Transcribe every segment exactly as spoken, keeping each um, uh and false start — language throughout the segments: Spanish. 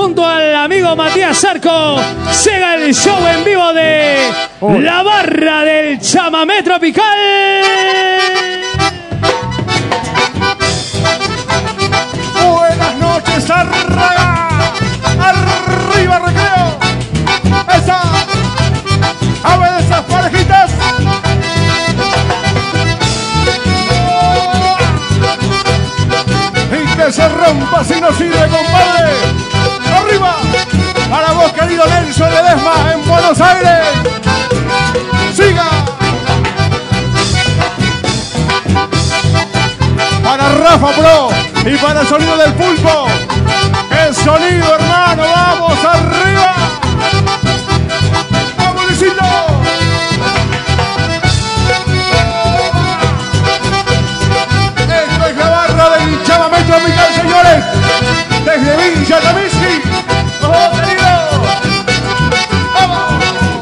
junto al amigo Matías Zarco, llega el show en vivo de oh. La Barra del Chamamé Tropical. Buenas noches, Arraga. Arriba, Recreo. Esa. A ver esas parejitas. Y que se rompa si no sirve, compadre. Arriba. Para vos, querido Nelson Ledesma, en Buenos Aires. Siga. Para Rafa Pro y para el sonido del pulpo. ¡El sonido, hermano! ¡Vamos arriba! ¡Vamos, Luisito! Esto es la barra del Chamamé Tropical, señores. Desde Villa Tamisqui. ¡Oh, querido! ¡Vamos!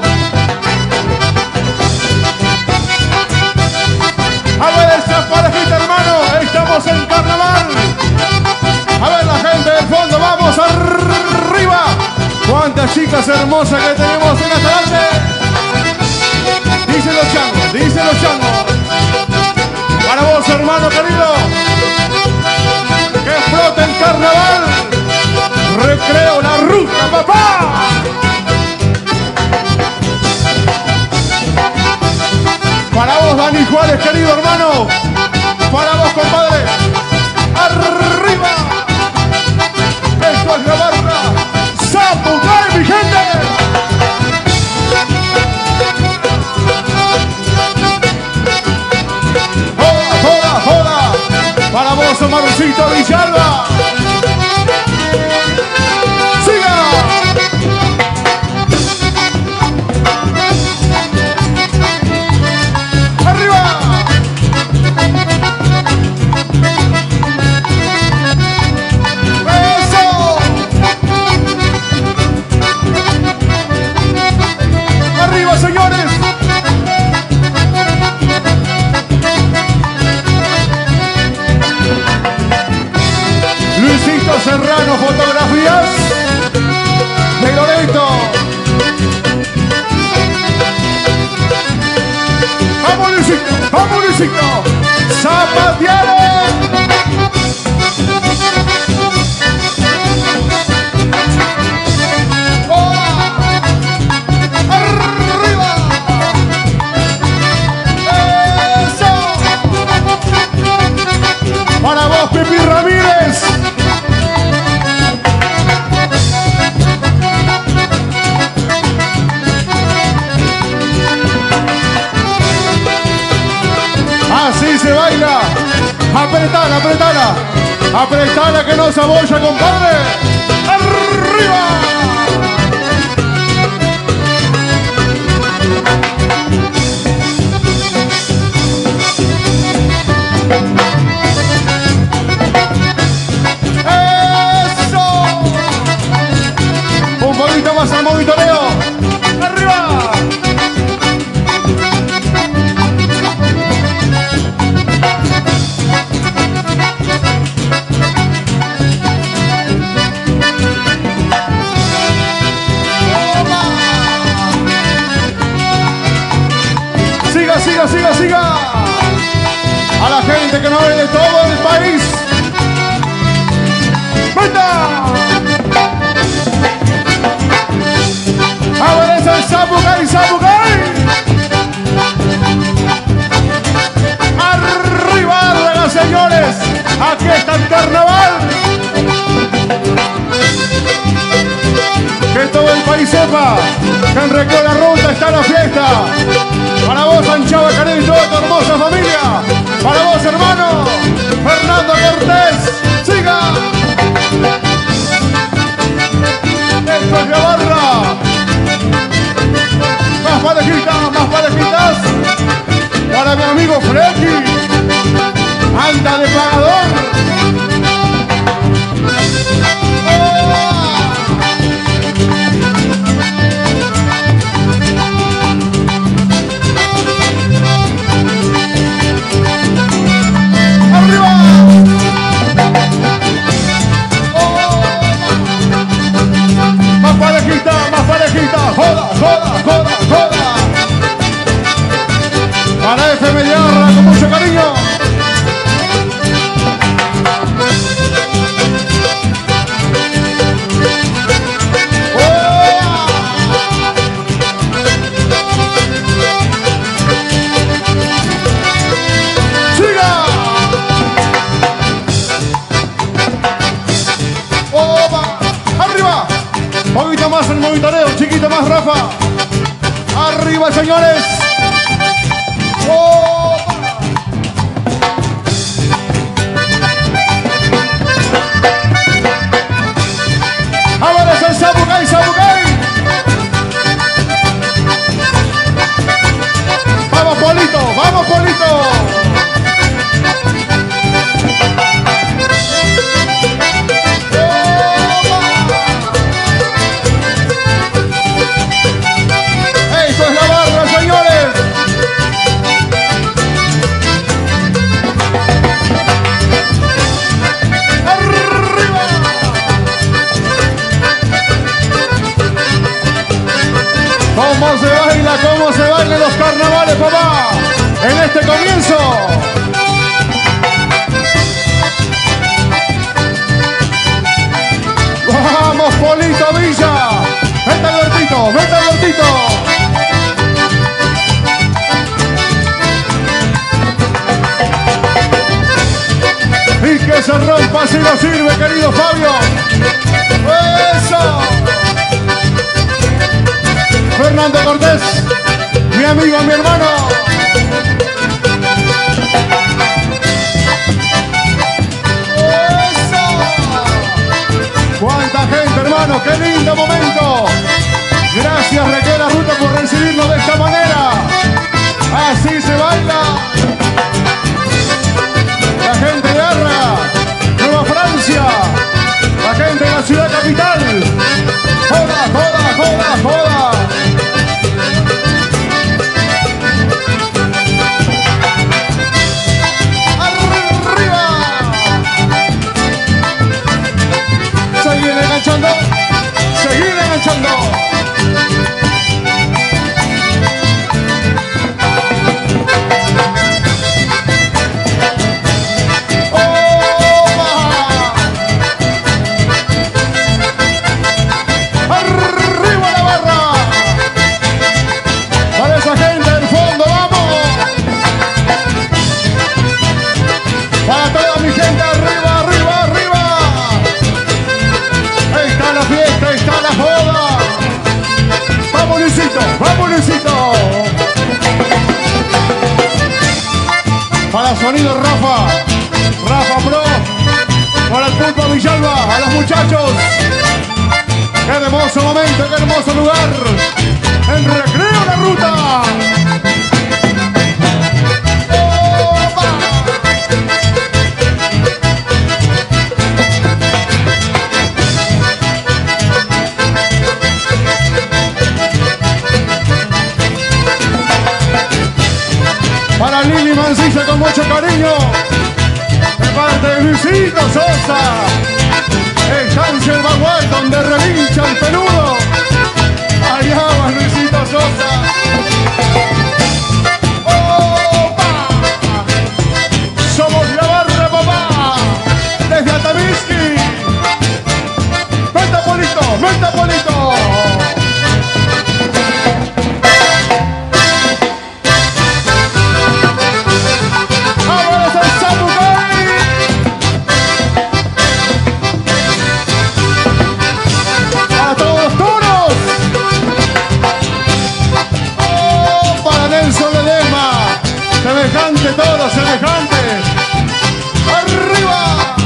A ver esa parejita, hermano. Estamos en carnaval. A ver la gente del fondo, vamos arriba. Cuántas chicas hermosas que tenemos en esta noche. Dicen los changos, dicen los changos. Para vos, hermano querido. Que explote el carnaval. Recreo la ruta, papá. Para vos, Dani Juárez, querido hermano. Para vos, compadre. Arriba. Esto es la barra Zapucay, mi gente. Joda, joda, joda. Para vos, Omarcito Villalba. Siga. Arriba. Señores, Luisito Serrano, fotografías de Loreto. Vamos, Luisito, vamos, Luisito. Zapateale. Para vos, Pipi Ramírez. Así se baila. Apretala, apretala. Apretala que no se abolla, compadre. ¡Arriba! Más al monitoreo. ¡Arriba! Siga, siga, siga, siga. A la gente que nos ve de todo el país. ¡Venga! A ver ese Zapucay, Zapucay. Arriba, ruedas, señores. Aquí está el carnaval. Que todo el país sepa que en Recreo La Ruta está la fiesta. Para vos, Anchava Canel y toda tu hermosa familia. Para vos, hermano Fernando Cortés. Siga. Esto es la barra. Más parejitas, más parejitas. Para mi amigo Flecky. Anda de pagador. Oh. Poquito más el monitoreo, chiquito más, Rafa. Arriba, señores. ¡Oh! Ahora es el Sabucay, Sabucay. Vamos, Polito, vamos, Polito. Esto es la barra, señores. ¡Arriba! ¿Cómo se baila? ¿Cómo se bailan los carnavales, papá? En este comienzo. ¡Vamos, Polito Villa! ¡Vete al gordito! ¡Vete al gordito! Y que se rompa si no sirve, querido Fabio. ¡Eso! Fernando Cortés, mi amigo, mi hermano. ¡Eso! ¡Cuánta gente, hermano! ¡Qué lindo momento! Gracias, Requera Ruta, por recibirnos de esta manera. Así se baila. La gente de Arra, Nueva Francia, la gente de la ciudad capital. ¡Joda, joda, joda, joda! ¡Arriba! Seguir enganchando, seguir enganchando. ¡Vamos, Luisito! Para sonido Rafa, Rafa Pro, para el Pulpo Villalba, a los muchachos. ¡Qué hermoso momento, qué hermoso lugar! ¡En Recreo La Ruta! Para Lili Mancilla con mucho cariño, de parte de Luisito Sosa, estancia El Bagual donde relincha el peludo. Allá va Luisito Sosa. ¡Opa! Somos la barra, papá, desde Atamisqui. ¡Vente, Polito! ¡Vente, Polito! Semejante todo, semejante. ¡Arriba!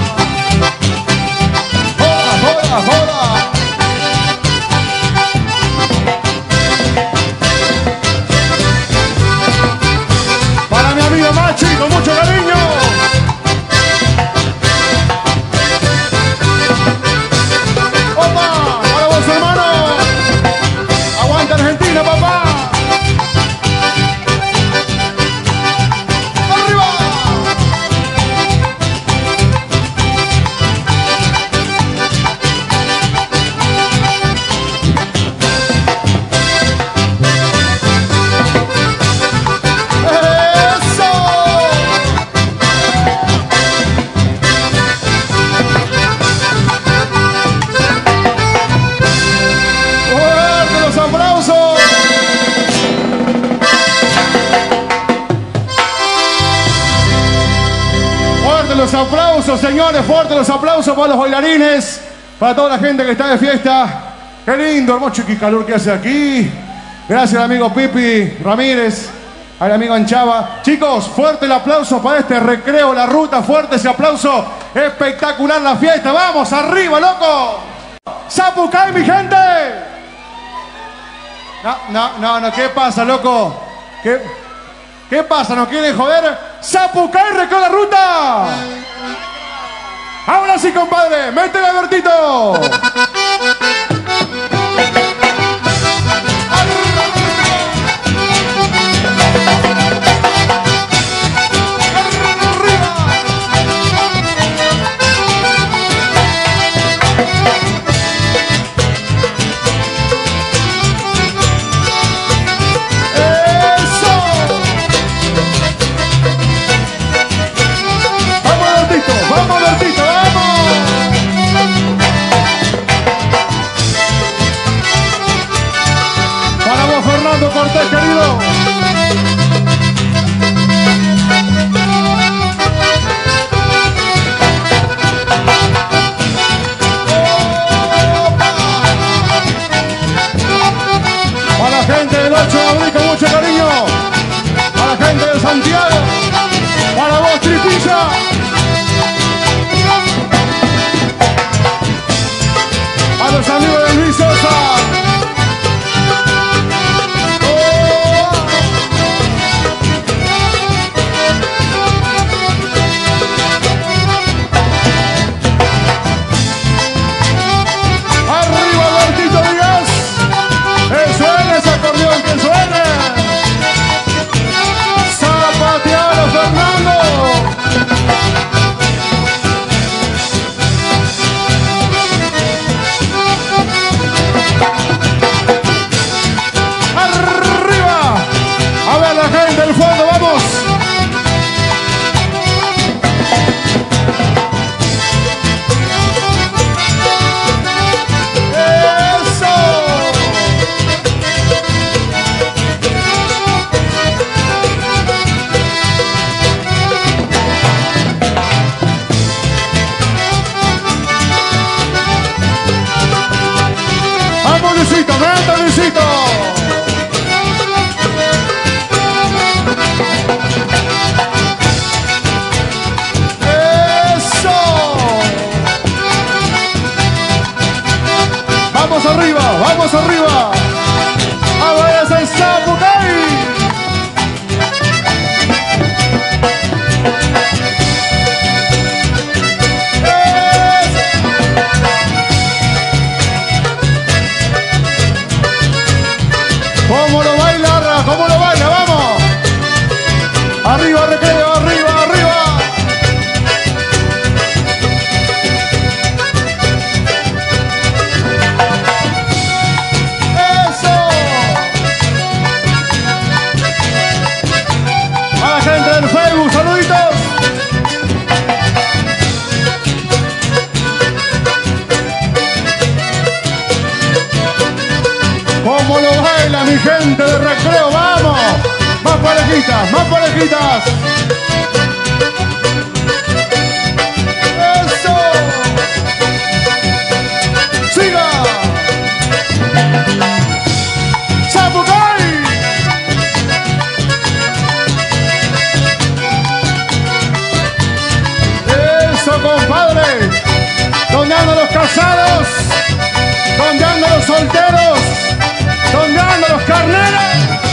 ¡Joda, joda, joda! Para mi amigo Machi, con mucho cariño. ¡Opa! ¡Para vos, hermano! ¡Aguanta Argentina, papá! Los aplausos, señores, fuertes los aplausos para los bailarines, para toda la gente que está de fiesta. Qué lindo, hermoso, qué calor que hace aquí. Gracias al amigo Pipi Ramírez, al amigo Anchava. Chicos, fuerte el aplauso para este recreo, la ruta, fuerte ese aplauso. Espectacular la fiesta, vamos, arriba, loco. Sapucay, mi gente. No, no, no, no, ¿qué pasa, loco? ¿Qué, qué pasa? ¿Nos quieren joder? Sapucay, recreo la ruta. Ahora sí, compadre, métele a Bertito. Cortés, querido. A la gente del ocho de abril con mucho cariño. A la gente de Santiago. Para vos, Tripilla. A los amigos de Luis Sosa. ¡Vamos arriba! ¡A ver ese Sapucay! ¿Cómo lo baila? ¿Cómo lo baila? ¡Vamos! ¡Arriba, recreo! ¡Arriba, arriba! ¡Cómo lo baila mi gente de recreo! ¡Vamos! ¡Más parejitas! ¡Más parejitas! ¡Eso! ¡Siga! ¡Sapucay! ¡Eso, compadre! ¿Dónde andan los casados? ¿Dónde andan los solteros? ¿Dónde andan los carneros?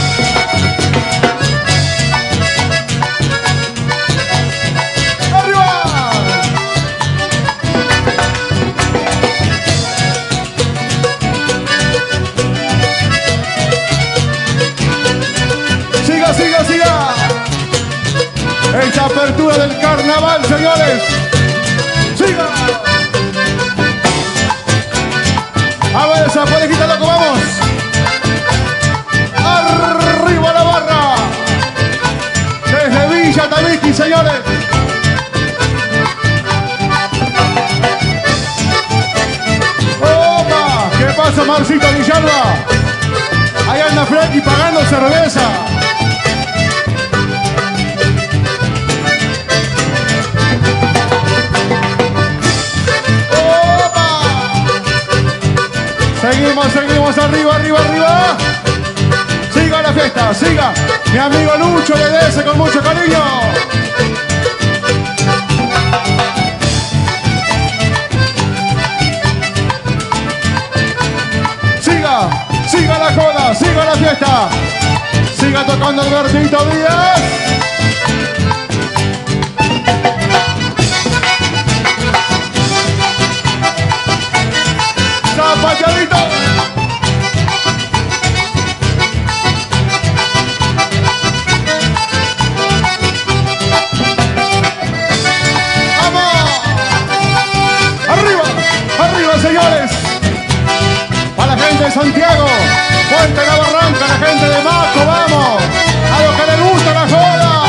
¡Arriba! ¡Siga, siga, siga! Esta apertura del carnaval, señores. ¡Siga! A ver esa parejita, loco, vamos. Arriba la barra. Desde Villa Tabiqui, señores. ¡Opa! ¿Qué pasa, Marcito Villalba? Ahí anda Frankie pagando cerveza. Seguimos, seguimos, arriba, arriba, arriba. Siga la fiesta, siga. Mi amigo Lucho le dese con mucho cariño. Siga, siga la joda, siga la fiesta. Siga tocando Albertito Díaz. Zapateadito. Señores, para la gente de Santiago, Fuente la Barranca, la gente de Maco, vamos, a los que les gusta la joda.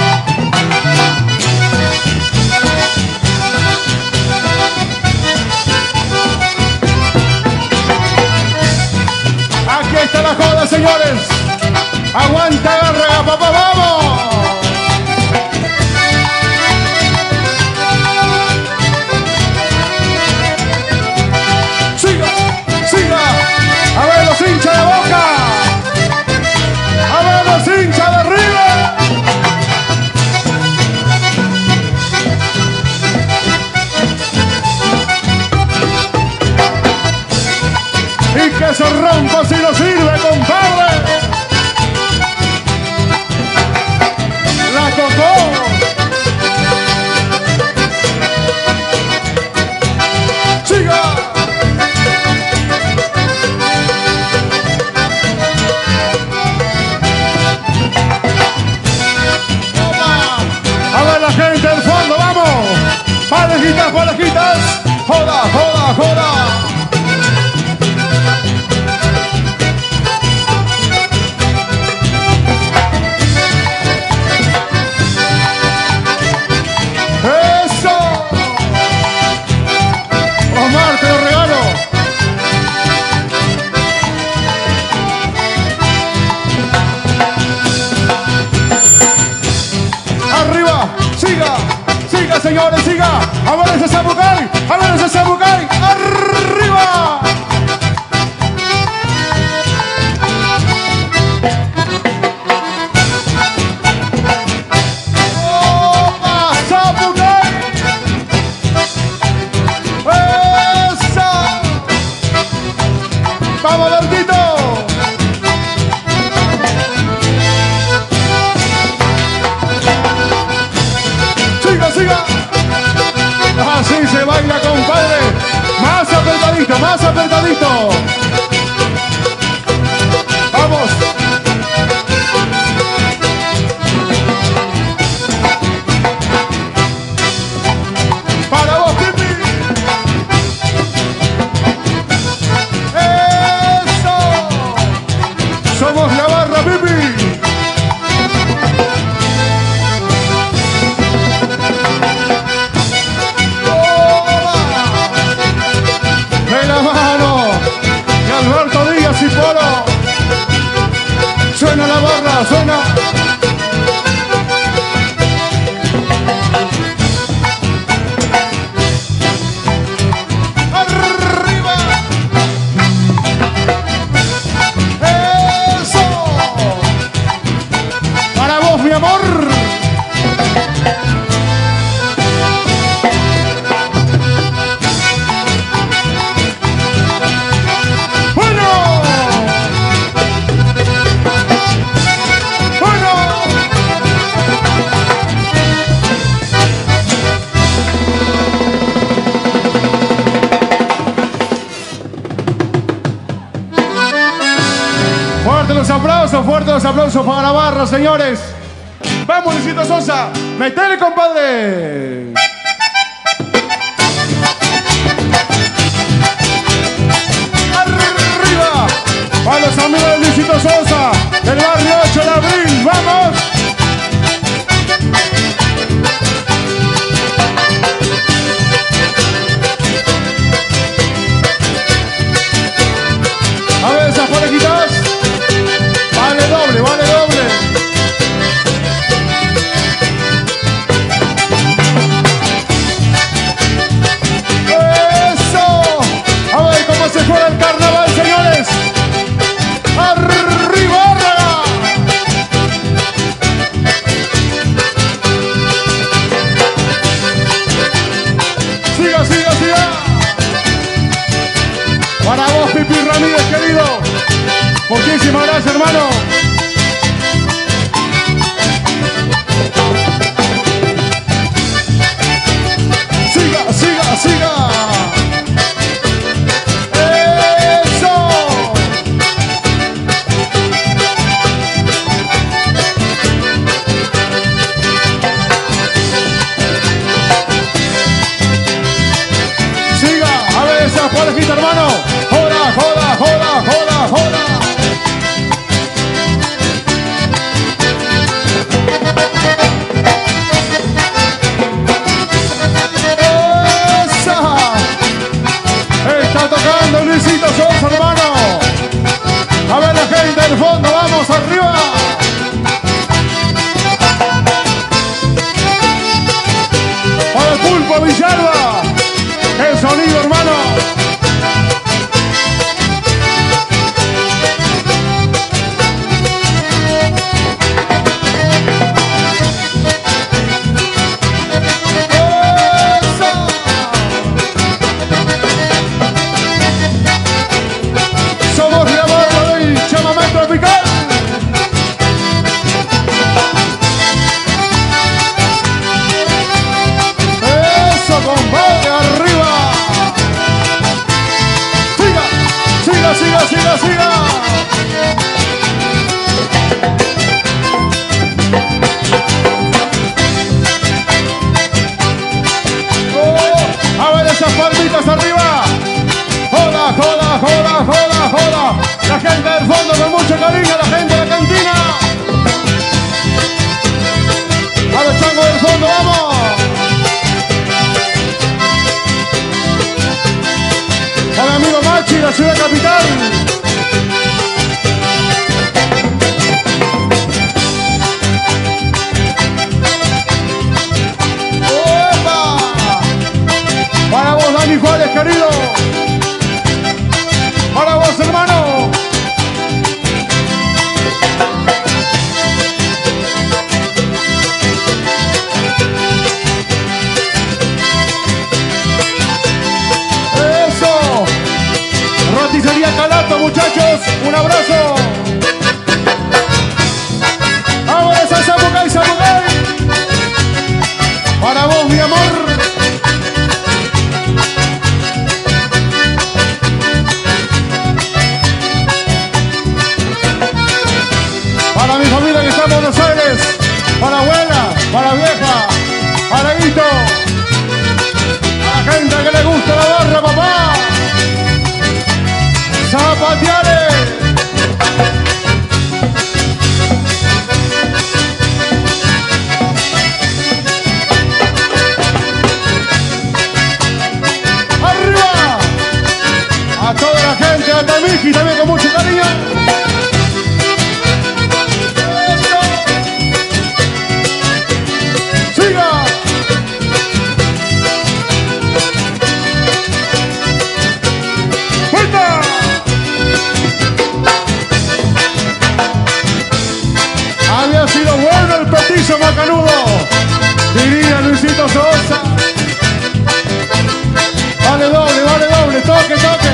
Aquí está la joda, señores. Aguanta, agarra, papá, vamos. A ver los hinchas de Boca. A ver los hinchas de River. Y que se rompa si no sirve, compadre. La tocó. Siga. Gente del fondo, vamos. Parejitas, parejitas. Joda, joda, joda. Eso. Omar, te lo regalo. Arriba. Siga, siga, señores, siga. A ver ese Sabucay, a ver ese Sabucay. Arriba. Opa, Sabucay. Esa. Vamos, Bertito. Siga. Así se baila, compadre. Más apretadito, más apretadito. Vamos. Para vos, Pipi. Eso. Somos la barra, Pipi. Alberto Díaz y Polo. Suena la barra, suena. Arriba. Eso. Para vos, mi amor. Fuertes los aplausos, fuertes los aplausos para la barra, señores. Vamos, Luisito Sosa, metele, compadre. Arriba, para los amigos de Luisito Sosa, del barrio ocho de abril, vamos. A ver esas parejitas. Vale doble, vale doble. Pipi Ramírez, querido. Muchísimas gracias, hermano. Siga, siga, siga. Eso. Siga, a ver esa parejita, hermano. Joda, joda, joda, joda, joda. Está tocando Luisito Sosa, hermano. A ver la gente del fondo, vamos arriba. Para el Pulpo Villalba. El sonido, hermano. Siga, siga, siga. Oh, a ver esas palmitas arriba. Joda, joda, joda, joda, joda. La gente del fondo con mucho cariño, la gente de la cantina. A los changos del fondo, vamos. A mi amigo Machi, la ciudad capital. ¡Opa! Para vos, Dani Juárez, querido. Para vos, hermano. Roticería Calato, muchachos, un abrazo. Vamos a Zapucay, Zapucay. Para vos, mi amor. Para mi familia que está en Buenos Aires. Para abuela, para vieja, para Guito. A la gente que le gusta la barra, papá. ¡Zapateare! ¡Arriba! A toda la gente de Altamiki también con mucho cariño. ¡Eso! ¡Siga! ¡Vuelta! Había sido bueno el petizo macanudo, diría Luisito Sosa. Vale doble, vale doble, toque, toque.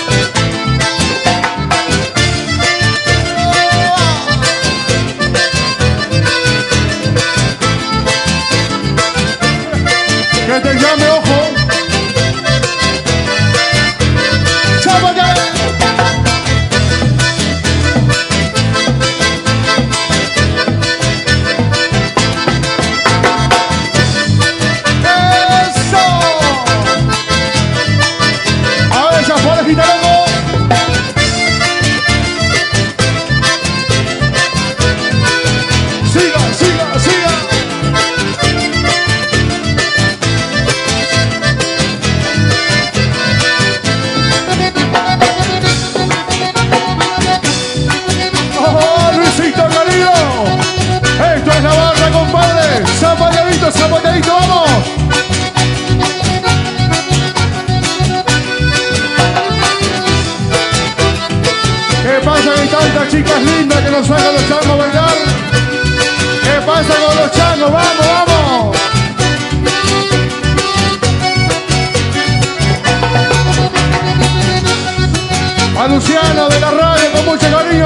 Que te llame, ojo. Zapateadito, vamos. ¿Qué pasa que hay tantas chicas lindas que nos sacan los changos a bailar? ¿Qué pasa con los changos? ¡Vamos, vamos! A Luciano de la radio con mucho cariño.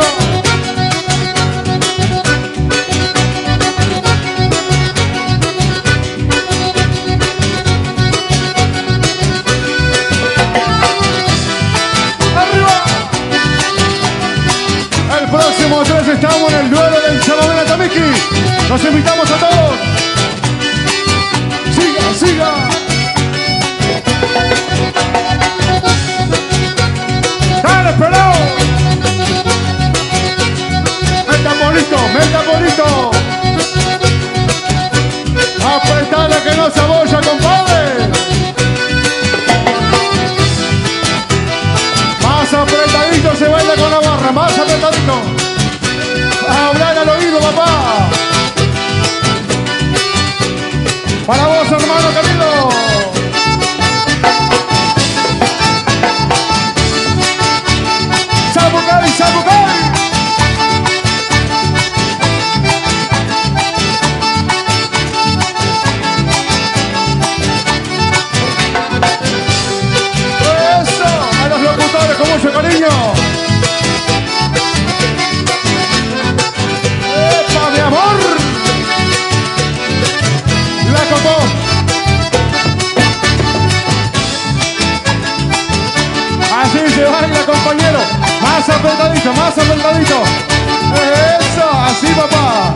Próximo tres estamos en el duelo del Chamamé Natamiki. Los invitamos a todos. Siga, siga. Dale, pelado. Meta bonito, meta bonito. Apretale que no se abolla, compadre. Más apretadito se baila con la barra, más apretadito. A hablar al oído, papá. Para vos, hermano querido. Sabucay, Sabucay. Eso, a los locutores con mucho cariño. ¡Epa, mi amor! La copó. Así se baila, compañero. Más apretadito, más apretadito. Eso, así, papá.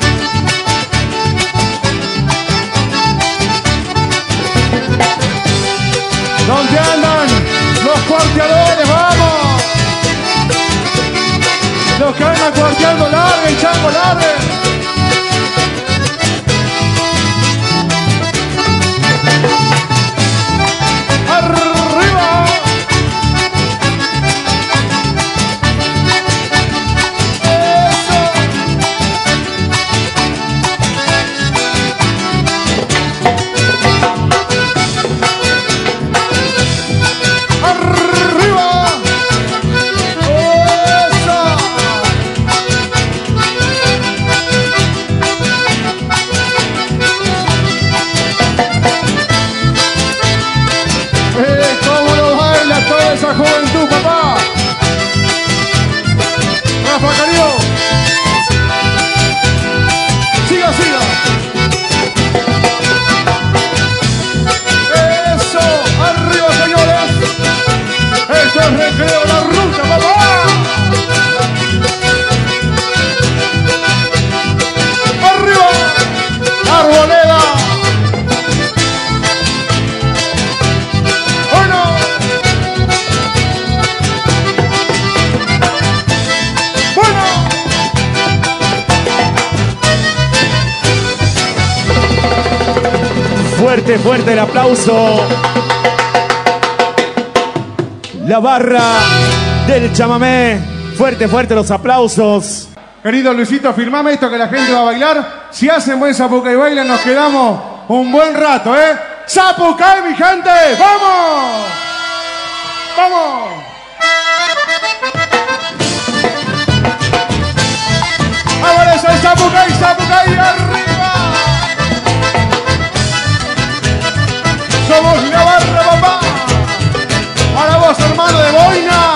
¿Dónde andan los cuarteadores? ¡Vamos! Los que andan cuarteando, larguen, chango, larguen. ¡Arriba! ¡Eso! ¡Arriba! ¡Eso! ¡Eh, cómo lo baila toda esa juventud, papá! ¡Rafa Carío! ¡Siga, siga! ¡Eso! ¡Arriba, señores! ¡Esto es recreo, la ruta, papá! ¡Arriba! ¡Arboleda! ¡Bueno! ¡Bueno! Fuerte, fuerte el aplauso. La barra del chamamé. Fuerte, fuerte los aplausos. Querido Luisito, firmame esto que la gente va a bailar. Si hacen buen Sapucay baila, nos quedamos un buen rato, ¿eh? ¡Sapucay, mi gente! ¡Vamos! ¡Vamos! ¡Ahora es el Sapucay, Sapucay, arriba! Somos la barra, papá. Para vos, hermano de boina.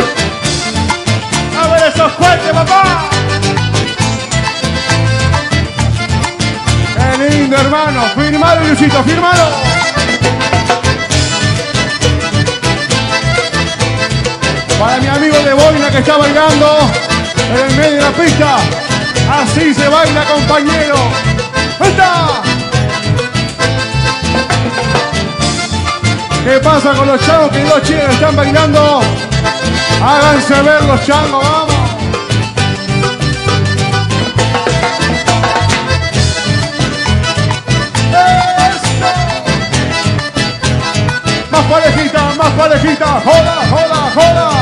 A ver esos cohetes, papá. Qué lindo, hermano. Firmalo, Luisito, firmalo. Para mi amigo de boina que está bailando en el medio de la pista. Así se baila, compañero. ¡Está! ¿Qué pasa con los changos que dos chicos están bailando? Háganse ver los changos, vamos. ¡Eso! Más parejita, más parejita. Joda, joda, joda.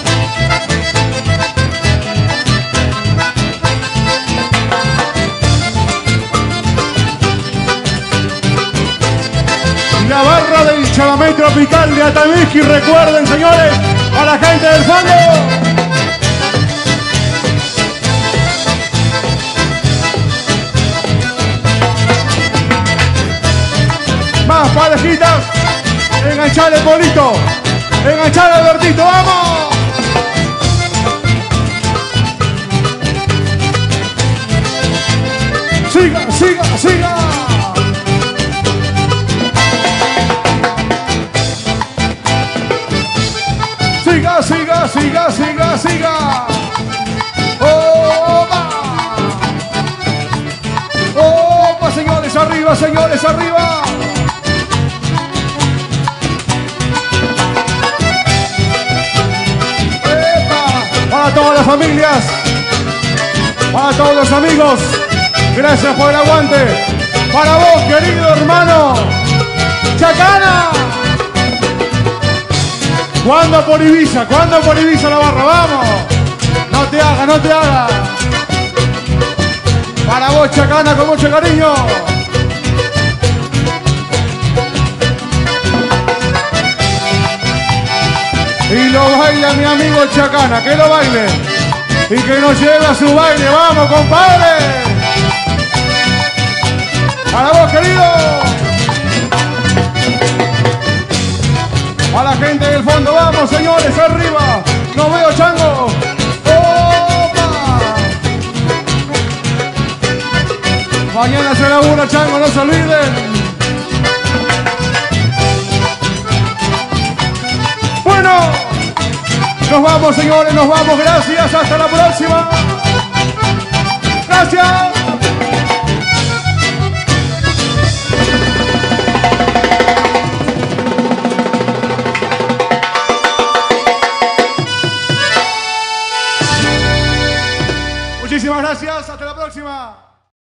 La barra del Chamamé Tropical de Atamisqui. Recuerden, señores, a la gente del fondo. Más parejitas. Enganchar el bolito. Enganchar el Albertito. ¡Vamos! siga, siga. ¡Opa! ¡Opa, señores! ¡Arriba, señores! ¡Arriba! ¡Epa! Para todas las familias, para todos los amigos, gracias por el aguante. Para vos, querido hermano Chacana. ¿Cuándo por Ibiza? ¿Cuándo por Ibiza la barra? ¡Vamos! No te hagas, no te hagas. Para vos, Chacana, con mucho cariño. Y lo baila mi amigo Chacana, que lo baile. Y que nos lleve a su baile. ¡Vamos, compadre! Para vos, querido. A la gente del fondo, vamos, señores, arriba. No veo, Chango. ¡Opa! Mañana se labura, Chango, no se olviden. Bueno, nos vamos, señores, nos vamos. Gracias, hasta la próxima. Gracias.